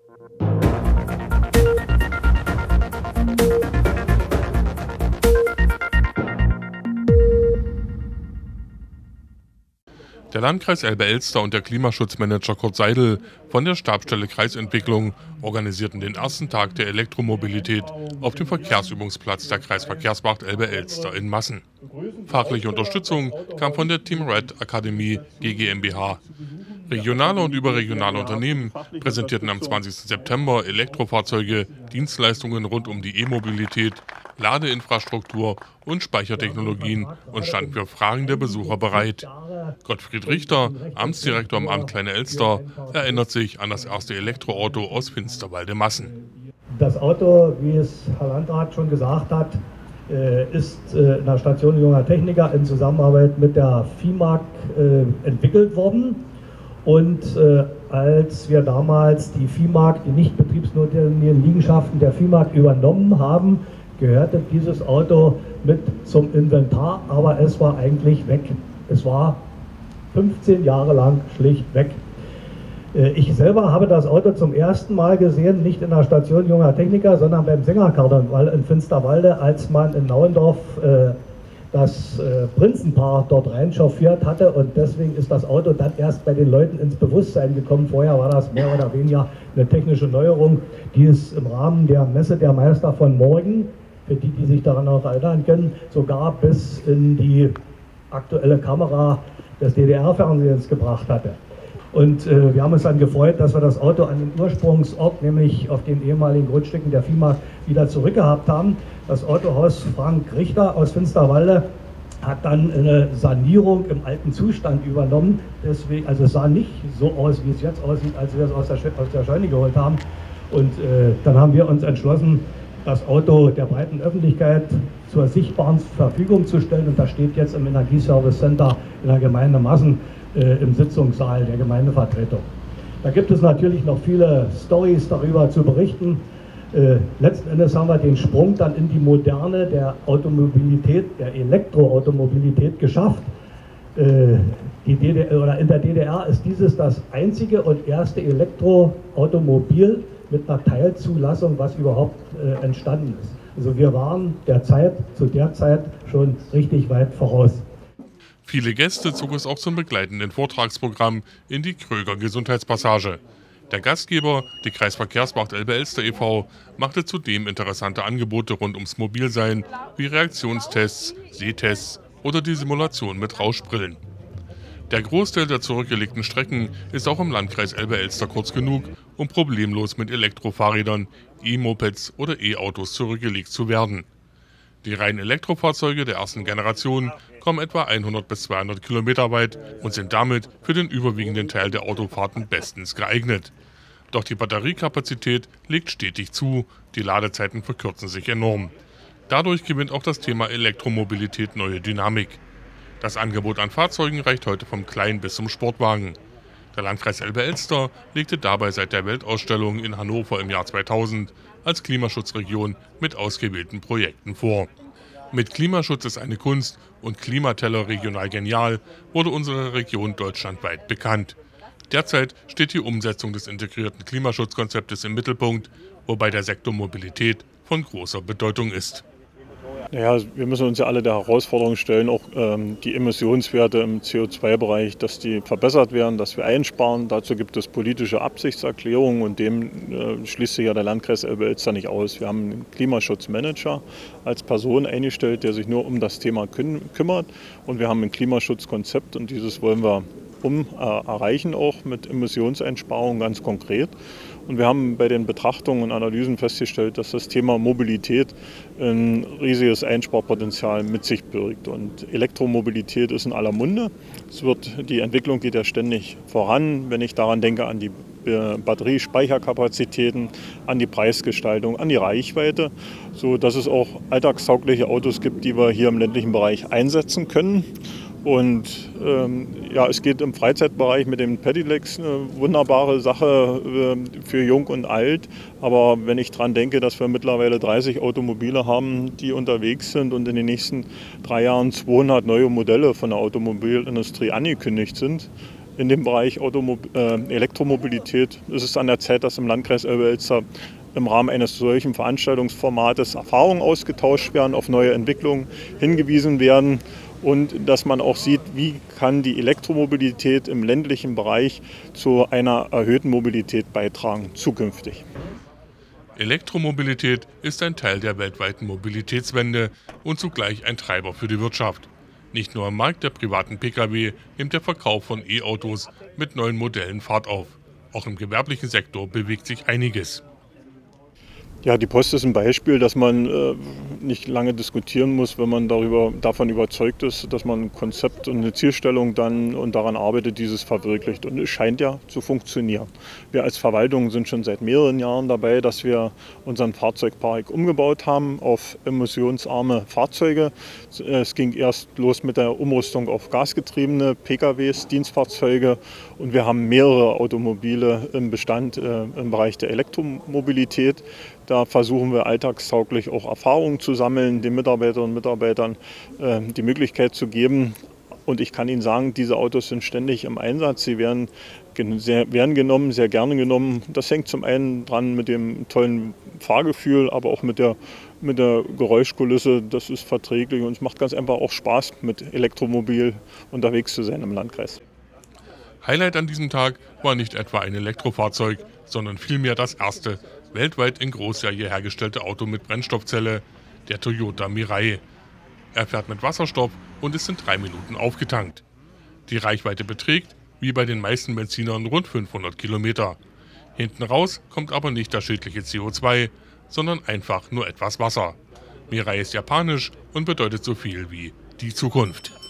Der Landkreis Elbe-Elster und der Klimaschutzmanager Kurt Seidel von der Stabsstelle Kreisentwicklung organisierten den ersten Tag der Elektromobilität auf dem Verkehrsübungsplatz der Kreisverkehrswacht Elbe-Elster in Massen. Fachliche Unterstützung kam von der Team Red Akademie GmbH. Regionale und überregionale Unternehmen präsentierten am 20. September Elektrofahrzeuge, Dienstleistungen rund um die E-Mobilität, Ladeinfrastruktur und Speichertechnologien und standen für Fragen der Besucher bereit. Gottfried Richter, Amtsdirektor im Amt Kleine Elster, erinnert sich an das erste Elektroauto aus Finsterwalde-Massen. Das Auto, wie es Herr Landrat schon gesagt hat, ist in der Station Junger Techniker in Zusammenarbeit mit der FIMAG entwickelt worden. Und als wir damals die FIMAG, die nicht betriebsnotwendigen Liegenschaften der FIMAG übernommen haben, gehörte dieses Auto mit zum Inventar, aber es war eigentlich weg. Es war 15 Jahre lang schlicht weg. Ich selber habe das Auto zum ersten Mal gesehen, nicht in der Station Junger Techniker, sondern beim Sängerkarneval in Finsterwalde, als man in Nauendorf das Prinzenpaar dort reinchauffiert hatte, und deswegen ist das Auto dann erst bei den Leuten ins Bewusstsein gekommen. Vorher war das mehr oder weniger eine technische Neuerung, die es im Rahmen der Messe der Meister von morgen, für die, die sich daran noch erinnern können, sogar bis in die aktuelle Kamera des DDR-Fernsehens gebracht hatte. Und wir haben uns dann gefreut, dass wir das Auto an den Ursprungsort, nämlich auf den ehemaligen Grundstücken der FIMAG, wieder zurückgehabt haben. Das Autohaus Frank Richter aus Finsterwalde hat dann eine Sanierung im alten Zustand übernommen. Deswegen, also es sah nicht so aus, wie es jetzt aussieht, als wir es aus der Scheune geholt haben. Und dann haben wir uns entschlossen, das Auto der breiten Öffentlichkeit zur sichtbaren Verfügung zu stellen. Und das steht jetzt im Energieservice Center in der Gemeinde Massen im Sitzungssaal der Gemeindevertretung. Da gibt es natürlich noch viele Storys darüber zu berichten. Letzten Endes haben wir den Sprung dann in die Moderne der Automobilität, der Elektroautomobilität geschafft. In der DDR ist dieses das einzige und erste Elektroautomobil mit einer Teilzulassung, was überhaupt entstanden ist. Also wir waren zu der Zeit schon richtig weit voraus. Viele Gäste zog es auch zum begleitenden Vortragsprogramm in die Kröger Gesundheitspassage. Der Gastgeber, die Kreisverkehrswacht Elbe-Elster e.V., machte zudem interessante Angebote rund ums Mobilsein, wie Reaktionstests, Sehtests oder die Simulation mit Rauschbrillen. Der Großteil der zurückgelegten Strecken ist auch im Landkreis Elbe-Elster kurz genug, um problemlos mit Elektrofahrrädern, E-Mopeds oder E-Autos zurückgelegt zu werden. Die reinen Elektrofahrzeuge der ersten Generation kommen etwa 100 bis 200 Kilometer weit und sind damit für den überwiegenden Teil der Autofahrten bestens geeignet. Doch die Batteriekapazität legt stetig zu, die Ladezeiten verkürzen sich enorm. Dadurch gewinnt auch das Thema Elektromobilität neue Dynamik. Das Angebot an Fahrzeugen reicht heute vom Klein- bis zum Sportwagen. Der Landkreis Elbe-Elster legte dabei seit der Weltausstellung in Hannover im Jahr 2000 als Klimaschutzregion mit ausgewählten Projekten vor. Mit Klimaschutz ist eine Kunst und Klimateller regional genial wurde unsere Region deutschlandweit bekannt. Derzeit steht die Umsetzung des integrierten Klimaschutzkonzeptes im Mittelpunkt, wobei der Sektor Mobilität von großer Bedeutung ist. Naja, wir müssen uns ja alle der Herausforderung stellen, auch die Emissionswerte im CO2-Bereich, dass die verbessert werden, dass wir einsparen. Dazu gibt es politische Absichtserklärungen und dem schließt sich ja der Landkreis Elbe-Elster nicht aus. Wir haben einen Klimaschutzmanager als Person eingestellt, der sich nur um das Thema kümmert, und wir haben ein Klimaschutzkonzept und dieses wollen wir erreichen, auch mit Emissionseinsparungen ganz konkret. Und wir haben bei den Betrachtungen und Analysen festgestellt, dass das Thema Mobilität ein riesiges Einsparpotenzial mit sich birgt. Und Elektromobilität ist in aller Munde. Die Entwicklung geht ja ständig voran, wenn ich daran denke, an die Batteriespeicherkapazitäten, an die Preisgestaltung, an die Reichweite, so dass es auch alltagstaugliche Autos gibt, die wir hier im ländlichen Bereich einsetzen können. Und es geht im Freizeitbereich mit den Pedelecs eine wunderbare Sache für Jung und Alt. Aber wenn ich daran denke, dass wir mittlerweile 30 Automobile haben, die unterwegs sind und in den nächsten 3 Jahren 200 neue Modelle von der Automobilindustrie angekündigt sind, in dem Bereich Elektromobilität. Es ist an der Zeit, dass im Landkreis Elbe-Elster im Rahmen eines solchen Veranstaltungsformates Erfahrungen ausgetauscht werden, auf neue Entwicklungen hingewiesen werden und dass man auch sieht, wie kann die Elektromobilität im ländlichen Bereich zu einer erhöhten Mobilität beitragen zukünftig. Elektromobilität ist ein Teil der weltweiten Mobilitätswende und zugleich ein Treiber für die Wirtschaft. Nicht nur am Markt der privaten Pkw nimmt der Verkauf von E-Autos mit neuen Modellen Fahrt auf. Auch im gewerblichen Sektor bewegt sich einiges. Ja, die Post ist ein Beispiel, dass man nicht lange diskutieren muss, wenn man davon überzeugt ist, dass man ein Konzept und eine Zielstellung dann und daran arbeitet, dieses verwirklicht. Und es scheint ja zu funktionieren. Wir als Verwaltung sind schon seit mehreren Jahren dabei, dass wir unseren Fahrzeugpark umgebaut haben auf emissionsarme Fahrzeuge. Es ging erst los mit der Umrüstung auf gasgetriebene PKWs, Dienstfahrzeuge und wir haben mehrere Automobile im Bestand im Bereich der Elektromobilität. Da versuchen wir alltagstauglich auch Erfahrungen zu sammeln, den Mitarbeiterinnen und Mitarbeitern die Möglichkeit zu geben. Und ich kann Ihnen sagen, diese Autos sind ständig im Einsatz. Sie werden genommen, sehr gerne genommen. Das hängt zum einen dran mit dem tollen Fahrgefühl, aber auch mit der Geräuschkulisse. Das ist verträglich und es macht ganz einfach auch Spaß, mit Elektromobil unterwegs zu sein im Landkreis. Highlight an diesem Tag war nicht etwa ein Elektrofahrzeug, sondern vielmehr das erste weltweit in Großserie hergestellte Auto mit Brennstoffzelle, der Toyota Mirai. Er fährt mit Wasserstoff und ist in 3 Minuten aufgetankt. Die Reichweite beträgt, wie bei den meisten Benzinern, rund 500 Kilometer. Hinten raus kommt aber nicht das schädliche CO2, sondern einfach nur etwas Wasser. Mirai ist japanisch und bedeutet so viel wie die Zukunft.